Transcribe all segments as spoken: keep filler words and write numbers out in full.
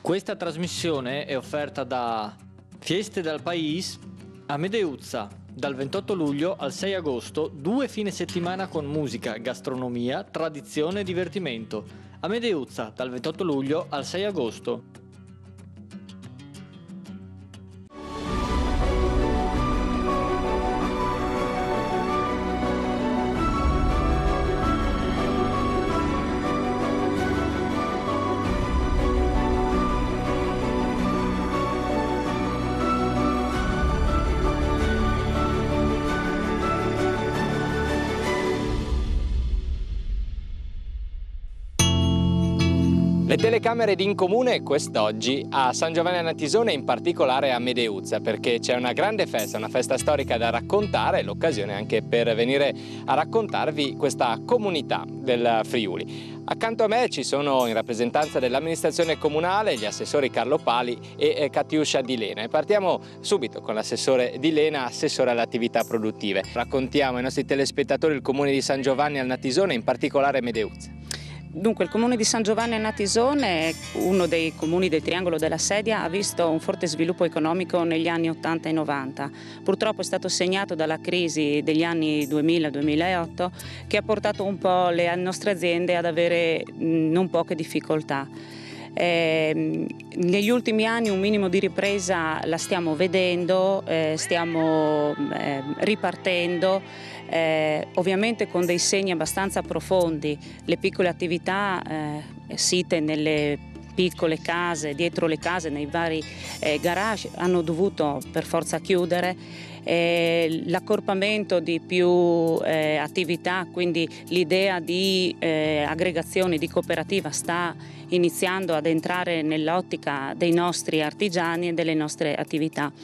Questa trasmissione è offerta da Fieste del País a Medeuzza, dal ventotto luglio al sei agosto, due fine settimana con musica, gastronomia, tradizione e divertimento. A Medeuzza, dal ventotto luglio al sei agosto. Le telecamere di Incomune quest'oggi a San Giovanni a Natisone, in particolare a Medeuzza, perché c'è una grande festa, una festa storica da raccontare, l'occasione anche per venire a raccontarvi questa comunità del Friuli. Accanto a me ci sono, in rappresentanza dell'amministrazione comunale, gli assessori Carlo Pali e Catiuscia Di Lena. E partiamo subito con l'assessore Di Lena, assessore alle attività produttive. Raccontiamo ai nostri telespettatori il comune di San Giovanni al Natisone, in particolare Medeuzza. Dunque, il comune di San Giovanni a Natisone, uno dei comuni del Triangolo della Sedia, ha visto un forte sviluppo economico negli anni ottanta e novanta. Purtroppo è stato segnato dalla crisi degli anni duemila duemilaotto, che ha portato un po' le nostre aziende ad avere non poche difficoltà. Eh, negli ultimi anni un minimo di ripresa la stiamo vedendo, eh, stiamo eh, ripartendo. Eh, ovviamente con dei segni abbastanza profondi. Le piccole attività eh, site nelle piccole case, dietro le case, nei vari eh, garage, hanno dovuto per forza chiudere. Eh, l'accorpamento di più eh, attività, quindi l'idea di eh, aggregazione, di cooperativa sta iniziando ad entrare nell'ottica dei nostri artigiani e delle nostre attività.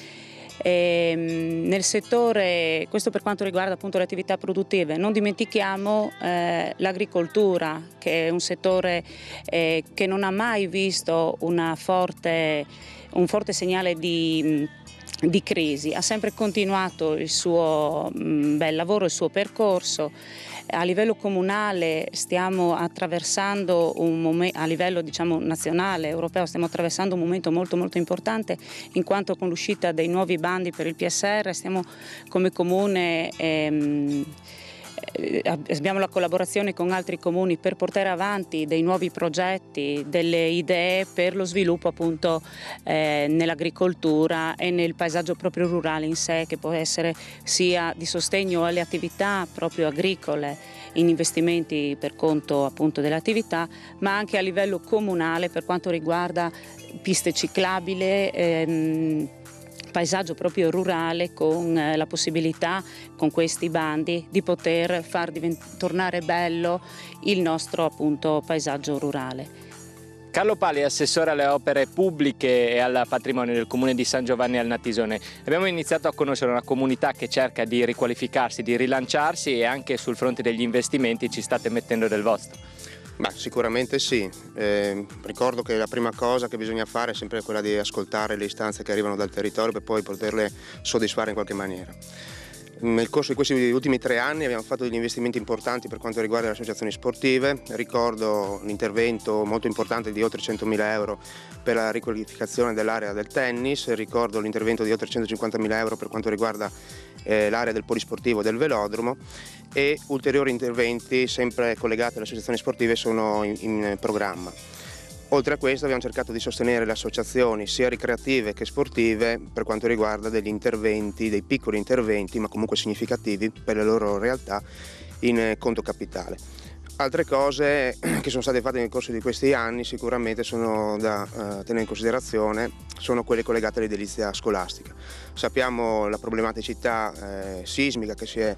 E nel settore, questo per quanto riguarda appunto le attività produttive, non dimentichiamo eh, l'agricoltura, che è un settore eh, che non ha mai visto una forte, un forte segnale di, di crisi, ha sempre continuato il suo mh, bel lavoro, il suo percorso. A livello comunale stiamo attraversando un momento, a livello diciamo nazionale, europeo, stiamo attraversando un momento molto molto importante, in quanto con l'uscita dei nuovi bandi per il P S R stiamo come comune ehm, abbiamo la collaborazione con altri comuni per portare avanti dei nuovi progetti, delle idee per lo sviluppo appunto eh, nell'agricoltura e nel paesaggio proprio rurale in sé, che può essere sia di sostegno alle attività proprio agricole in investimenti per conto appunto delle attività, ma anche a livello comunale per quanto riguarda piste ciclabili, ehm, paesaggio proprio rurale, con eh, la possibilità con questi bandi di poter far tornare bello il nostro appunto paesaggio rurale. Carlo Pali, assessore alle opere pubbliche e al patrimonio del comune di San Giovanni al Natisone. Abbiamo iniziato a conoscere una comunità che cerca di riqualificarsi, di rilanciarsi, e anche sul fronte degli investimenti ci state mettendo del vostro. Beh, sicuramente sì. Eh, ricordo che la prima cosa che bisogna fare è sempre quella di ascoltare le istanze che arrivano dal territorio per poi poterle soddisfare in qualche maniera. Nel corso di questi ultimi tre anni abbiamo fatto degli investimenti importanti per quanto riguarda le associazioni sportive. Ricordo l'intervento molto importante di oltre centomila euro per la riqualificazione dell'area del tennis, ricordo l'intervento di oltre centocinquantamila euro per quanto riguarda eh, l'area del polisportivo del velodromo, e ulteriori interventi sempre collegati alle associazioni sportive sono in, in programma. Oltre a questo abbiamo cercato di sostenere le associazioni sia ricreative che sportive per quanto riguarda degli interventi, dei piccoli interventi ma comunque significativi per le loro realtà in conto capitale. Altre cose che sono state fatte nel corso di questi anni sicuramente sono da uh, tenere in considerazione, sono quelle collegate all'edilizia scolastica. Sappiamo la problematicità eh, sismica che si è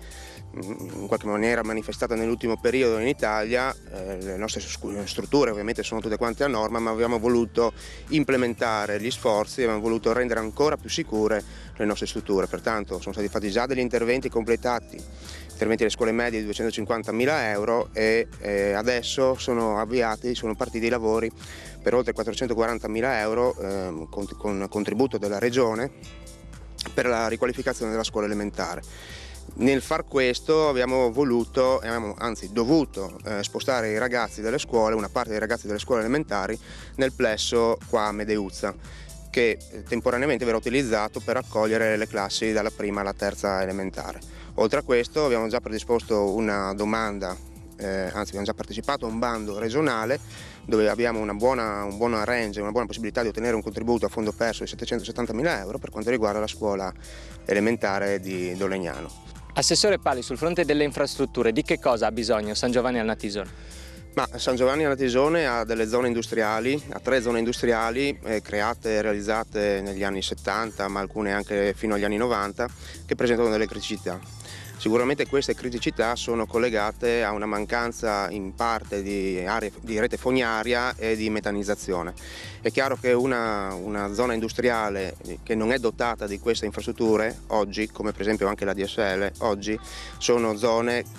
in qualche maniera manifestata nell'ultimo periodo in Italia. Eh, le nostre strutture ovviamente sono tutte quante a norma, ma abbiamo voluto implementare gli sforzi, abbiamo voluto rendere ancora più sicure le nostre strutture. Pertanto sono stati fatti già degli interventi completati, interventi alle scuole medie di duecentocinquantamila euro, e eh, adesso sono avviati, sono partiti i lavori per oltre quattrocentoquarantamila euro eh, con, con contributo della Regione per la riqualificazione della scuola elementare. Nel far questo abbiamo voluto, abbiamo anzi dovuto eh, spostare i ragazzi delle scuole, una parte dei ragazzi delle scuole elementari, nel plesso qua a Medeuzza, che temporaneamente verrà utilizzato per accogliere le classi dalla prima alla terza elementare. Oltre a questo abbiamo già predisposto una domanda, eh, anzi abbiamo già partecipato a un bando regionale dove abbiamo una buona, un buon range, una buona possibilità di ottenere un contributo a fondo perso di settecentosettantamila euro per quanto riguarda la scuola elementare di Dolegnano. Assessore Pali, sul fronte delle infrastrutture, di che cosa ha bisogno San Giovanni al Natisone? Ma San Giovanni al Natisone ha delle zone industriali, ha tre zone industriali eh, create e realizzate negli anni settanta, ma alcune anche fino agli anni novanta, che presentano delle criticità. Sicuramente queste criticità sono collegate a una mancanza in parte di, aree, di rete fognaria e di metanizzazione. È chiaro che una, una zona industriale che non è dotata di queste infrastrutture oggi, come per esempio anche la D S L, oggi sono zone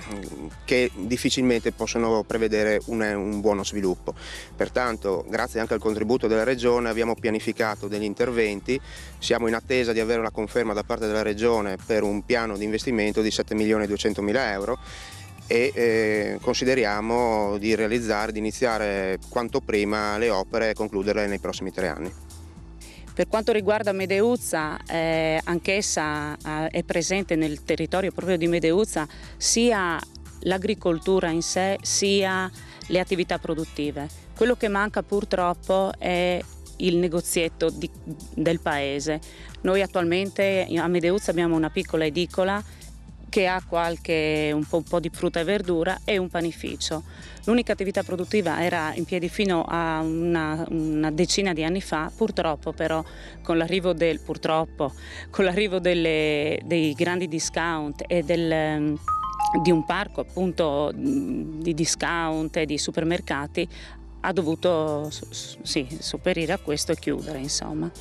che difficilmente possono prevedere un, un buono sviluppo. Pertanto, grazie anche al contributo della Regione, abbiamo pianificato degli interventi, siamo in attesa di avere la conferma da parte della Regione per un piano di investimento di sette milioni duecentomila euro e eh, consideriamo di realizzare, di iniziare quanto prima le opere e concluderle nei prossimi tre anni. Per quanto riguarda Medeuzza, eh, anch'essa eh, è presente nel territorio proprio di Medeuzza sia l'agricoltura in sé sia le attività produttive. Quello che manca purtroppo è il negozietto di, del paese. Noi attualmente a Medeuzza abbiamo una piccola edicola che ha qualche, un po', un po' di frutta e verdura e un panificio. L'unica attività produttiva era in piedi fino a una, una decina di anni fa, purtroppo però con l'arrivo del, purtroppo, con l'arrivo delle, dei grandi discount e del, di un parco appunto di discount e di supermercati ha dovuto sì, sopperire a questo e chiudere, insomma.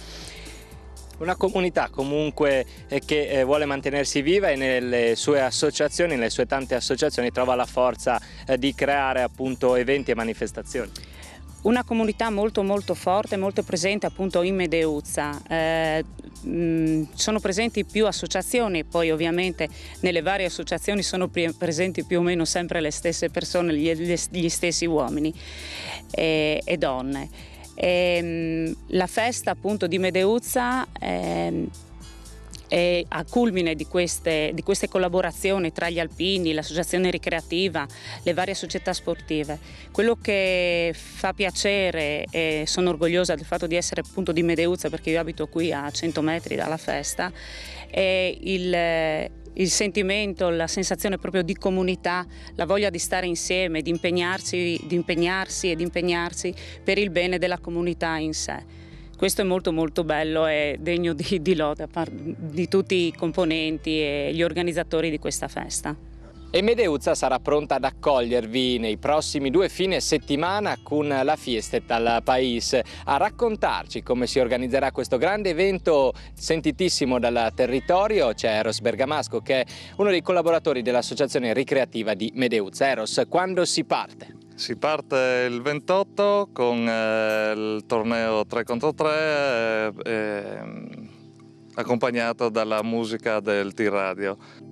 Una comunità comunque che eh, vuole mantenersi viva e nelle sue associazioni, nelle sue tante associazioni trova la forza eh, di creare appunto eventi e manifestazioni. Una comunità molto molto forte, molto presente appunto in Medeuzza. Eh, mh, sono presenti più associazioni, poi ovviamente nelle varie associazioni sono pre presenti più o meno sempre le stesse persone, gli, gli stessi uomini e, e donne. E, la festa appunto di Medeuzza eh, è a culmine di queste, di queste collaborazioni tra gli alpini, l'associazione ricreativa, le varie società sportive. Quello che fa piacere e sono orgogliosa del fatto di essere appunto di Medeuzza, perché io abito qui a cento metri dalla festa, è il il sentimento, la sensazione proprio di comunità, la voglia di stare insieme, di impegnarsi, di impegnarsi e di impegnarsi per il bene della comunità in sé. Questo è molto molto bello e degno di, di lode di tutti i componenti e gli organizzatori di questa festa. E Medeuzza sarà pronta ad accogliervi nei prossimi due fine settimana con la Fiestet al País, a raccontarci come si organizzerà questo grande evento sentitissimo dal territorio. C'è Eros Bergamasco che è uno dei collaboratori dell'associazione ricreativa di Medeuzza. Eros, quando si parte? Si parte il ventotto con eh, il torneo tre contro tre eh, eh, accompagnato dalla musica del T-Radio.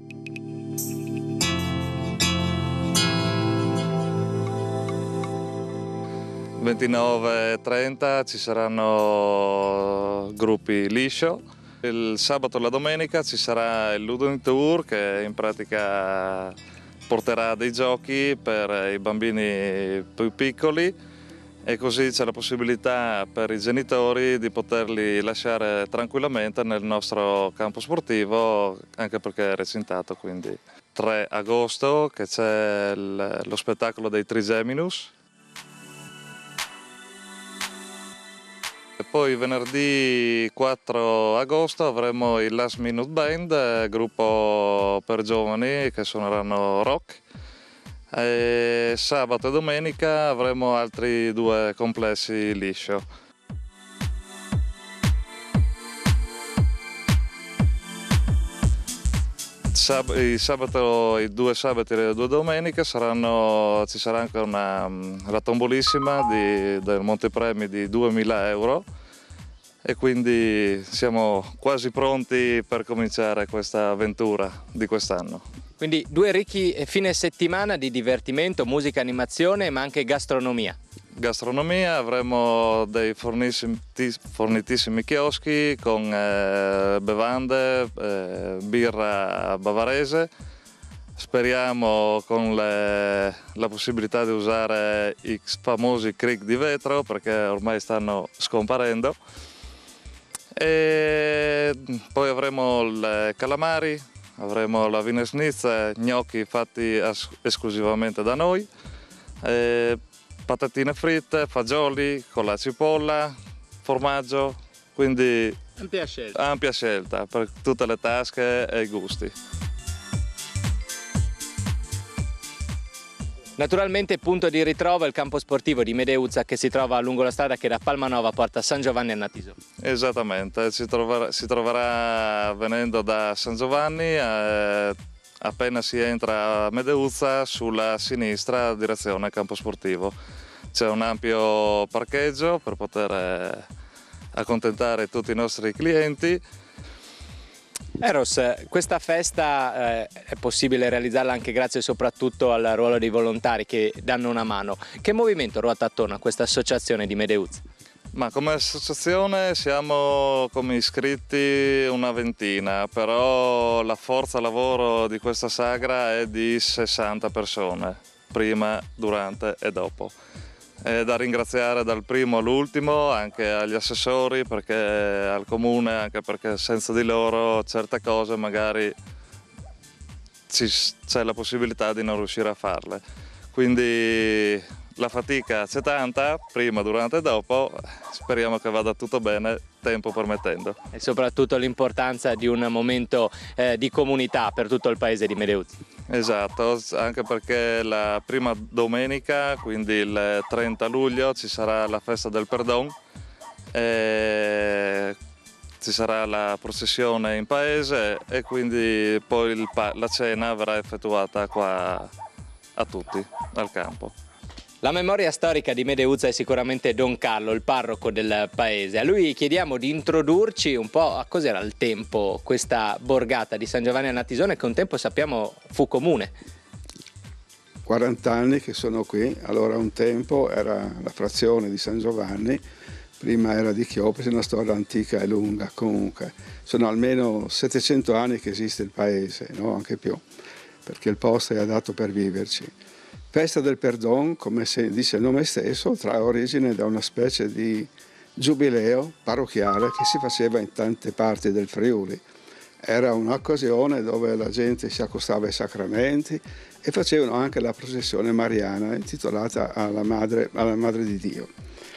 ventinove e trenta ci saranno gruppi liscio. Il sabato e la domenica ci sarà il Ludoni Tour che in pratica porterà dei giochi per i bambini più piccoli e così c'è la possibilità per i genitori di poterli lasciare tranquillamente nel nostro campo sportivo, anche perché è recintato. Quindi tre agosto che c'è lo spettacolo dei Trigeminus. E poi venerdì quattro agosto avremo il Last Minute Band, gruppo per giovani che suoneranno rock. E sabato e domenica avremo altri due complessi liscio. Sab i, sabato, I due sabati e le due domeniche saranno, ci sarà anche una, la tombolissima di, del montepremi di duemila euro e quindi siamo quasi pronti per cominciare questa avventura di quest'anno. Quindi due ricchi fine settimana di divertimento, musica, animazione, ma anche gastronomia. Gastronomia, avremo dei fornitissimi chioschi con eh, bevande, eh, birra bavarese. Speriamo con le, la possibilità di usare i famosi crick di vetro, perché ormai stanno scomparendo. E poi avremo i calamari, avremo la Wiener Schnitzel, gnocchi fatti esclusivamente da noi, e patatine fritte, fagioli con la cipolla, formaggio, quindi ampia scelta. ampia scelta per tutte le tasche e i gusti. Naturalmente punto di ritrovo è il campo sportivo di Medeuzza, che si trova lungo la strada che da Palmanova porta a San Giovanni a Natisone. Esattamente, si troverà, si troverà venendo da San Giovanni, eh, appena si entra a Medeuzza sulla sinistra direzione campo sportivo. C'è un ampio parcheggio per poter eh, accontentare tutti i nostri clienti. Eros, questa festa eh, è possibile realizzarla anche grazie soprattutto al ruolo dei volontari che danno una mano. Che movimento ruota attorno a questa associazione di Medeuzza? Ma come associazione siamo come iscritti una ventina, però la forza lavoro di questa sagra è di sessanta persone, prima, durante e dopo. È da ringraziare dal primo all'ultimo, anche agli assessori, perché al comune, anche perché senza di loro certe cose magari c'è la possibilità di non riuscire a farle. Quindi la fatica c'è tanta, prima, durante e dopo, speriamo che vada tutto bene, tempo permettendo. E soprattutto l'importanza di un momento eh, di comunità per tutto il paese di Medeuzza. Esatto, anche perché la prima domenica, quindi il trenta luglio, ci sarà la festa del Perdon, e ci sarà la processione in paese e quindi poi il la cena verrà effettuata qua a tutti, al campo. La memoria storica di Medeuzza è sicuramente Don Carlo, il parroco del paese. A lui chiediamo di introdurci un po' a cos'era al tempo questa borgata di San Giovanni a Natisone, che un tempo sappiamo fu comune. quaranta anni che sono qui, allora un tempo era la frazione di San Giovanni, prima era di Chiopesi, una storia antica e lunga comunque. Sono almeno settecento anni che esiste il paese, no? Anche più, perché il posto è adatto per viverci. Festa del Perdon, come dice il nome stesso, trae origine da una specie di giubileo parrocchiale che si faceva in tante parti del Friuli. Era un'occasione dove la gente si accostava ai sacramenti e facevano anche la processione mariana intitolata alla Madre, alla Madre di Dio.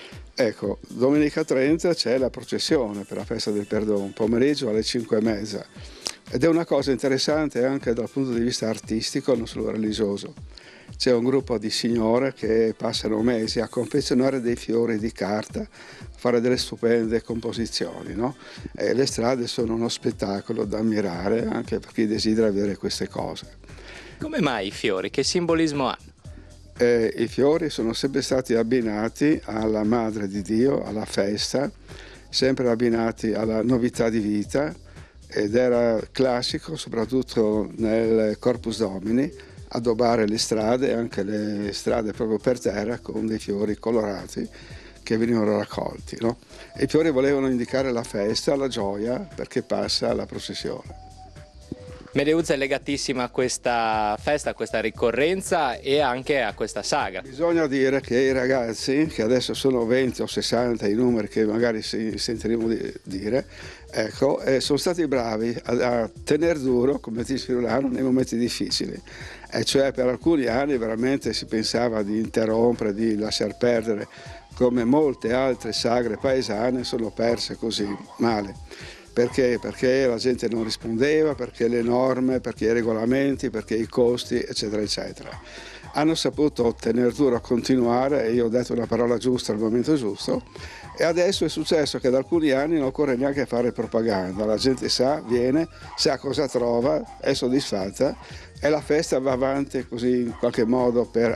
Ecco, domenica trenta c'è la processione per la Festa del Perdon, pomeriggio alle cinque e mezza. Ed è una cosa interessante anche dal punto di vista artistico, non solo religioso. C'è un gruppo di signore che passano mesi a confezionare dei fiori di carta, fare delle stupende composizioni, no? E le strade sono uno spettacolo da ammirare anche per chi desidera vedere queste cose. Come mai i fiori? Che simbolismo hanno? Eh, I fiori sono sempre stati abbinati alla Madre di Dio, alla festa, sempre abbinati alla novità di vita, ed era classico soprattutto nel Corpus Domini addobbare le strade, anche le strade proprio per terra, con dei fiori colorati che venivano raccolti, no? E i fiori volevano indicare la festa, la gioia, perché passa la processione. Medeuzza è legatissima a questa festa, a questa ricorrenza e anche a questa saga. Bisogna dire che i ragazzi, che adesso sono venti o sessanta, i numeri che magari si sentiremo di dire, ecco, eh, sono stati bravi a, a tenere duro, come dice Friulano, nei momenti difficili. E cioè per alcuni anni veramente si pensava di interrompere, di lasciar perdere, come molte altre sagre paesane sono perse così male. Perché? Perché la gente non rispondeva, perché le norme, perché i regolamenti, perché i costi, eccetera, eccetera. Hanno saputo tenere duro a continuare, e io ho detto una parola giusta al momento giusto, e adesso è successo che da alcuni anni non occorre neanche fare propaganda, la gente sa, viene, sa cosa trova, è soddisfatta e la festa va avanti così in qualche modo per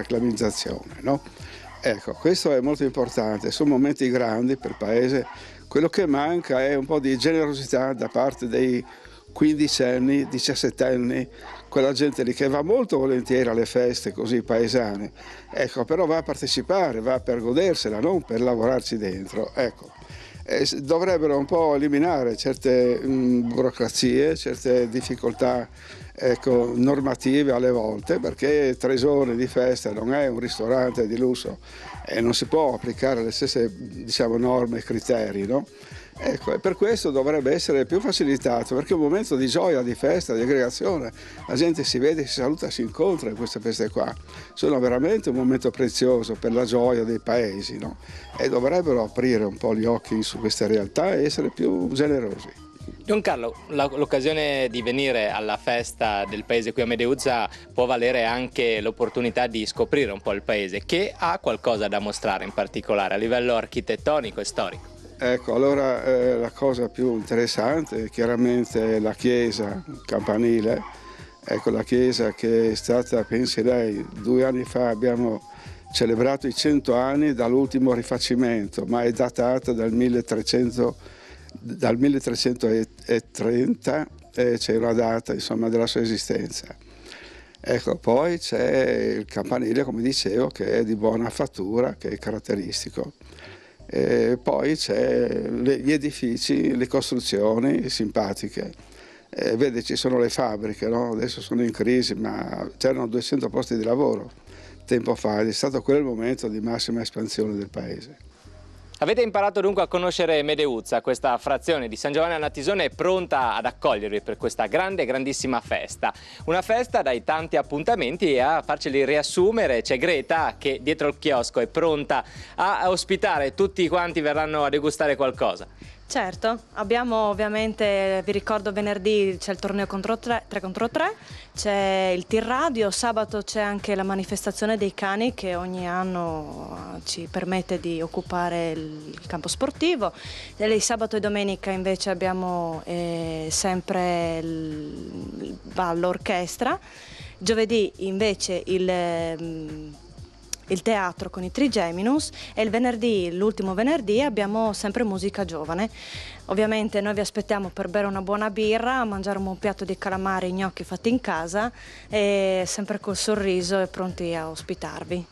autoreclamizzazione, no? Ecco, questo è molto importante, sono momenti grandi per il paese, Quello che manca è un po' di generosità da parte dei quindicenni, diciassettenni, quella gente lì che va molto volentieri alle feste così paesane, ecco, però va a partecipare, va per godersela, non per lavorarci dentro, ecco. E dovrebbero un po' eliminare certe mh, burocrazie, certe difficoltà, ecco, normative alle volte, perché tre giorni di festa non è un ristorante di lusso e non si può applicare le stesse, diciamo, norme e criteri, no? Ecco, e per questo dovrebbe essere più facilitato, perché è un momento di gioia, di festa, di aggregazione, la gente si vede, si saluta, si incontra in queste feste qua, sono veramente un momento prezioso per la gioia dei paesi, no? E dovrebbero aprire un po' gli occhi su queste realtà e essere più generosi. Don Carlo, l'occasione di venire alla festa del paese qui a Medeuzza può valere anche l'opportunità di scoprire un po' il paese, che ha qualcosa da mostrare in particolare a livello architettonico e storico. Ecco, allora eh, la cosa più interessante è chiaramente la chiesa campanile, ecco, la chiesa che è stata, pensi lei, due anni fa abbiamo celebrato i cento anni dall'ultimo rifacimento, ma è datata dal milletrecento, dal milletrecentotrenta, eh, c'è una data, insomma, della sua esistenza. Ecco, poi c'è il campanile, come dicevo, che è di buona fattura, che è caratteristico. E poi c'è gli edifici, le costruzioni simpatiche. E vede, ci sono le fabbriche, no? Adesso sono in crisi, ma c'erano duecento posti di lavoro tempo fa ed è stato quello il momento di massima espansione del paese. Avete imparato dunque a conoscere Medeuzza, questa frazione di San Giovanni al Natisone è pronta ad accogliervi per questa grande, grandissima festa. Una festa dai tanti appuntamenti, e a farceli riassumere c'è Greta che dietro il chiosco è pronta a ospitare, tutti quanti verranno a degustare qualcosa. Certo, abbiamo ovviamente, vi ricordo venerdì c'è il torneo contro tre contro tre, c'è il tir radio, sabato c'è anche la manifestazione dei cani che ogni anno ci permette di occupare il campo sportivo. E sabato e domenica invece abbiamo eh, sempre l'orchestra, giovedì invece il... il teatro con i Trigeminus e il venerdì, l'ultimo venerdì, abbiamo sempre musica giovane. Ovviamente noi vi aspettiamo per bere una buona birra, mangiare un buon piatto di calamari e gnocchi fatti in casa e sempre col sorriso e pronti a ospitarvi.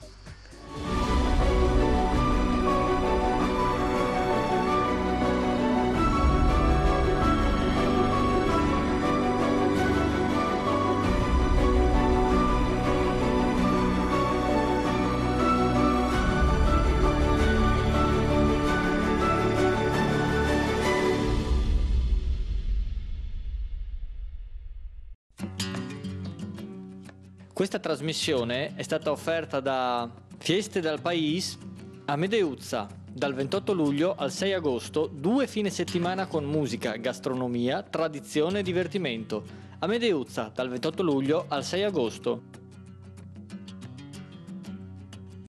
Questa trasmissione è stata offerta da Fieste del País a Medeuzza, dal ventotto luglio al sei agosto, due fine settimana con musica, gastronomia, tradizione e divertimento. A Medeuzza, dal ventotto luglio al sei agosto.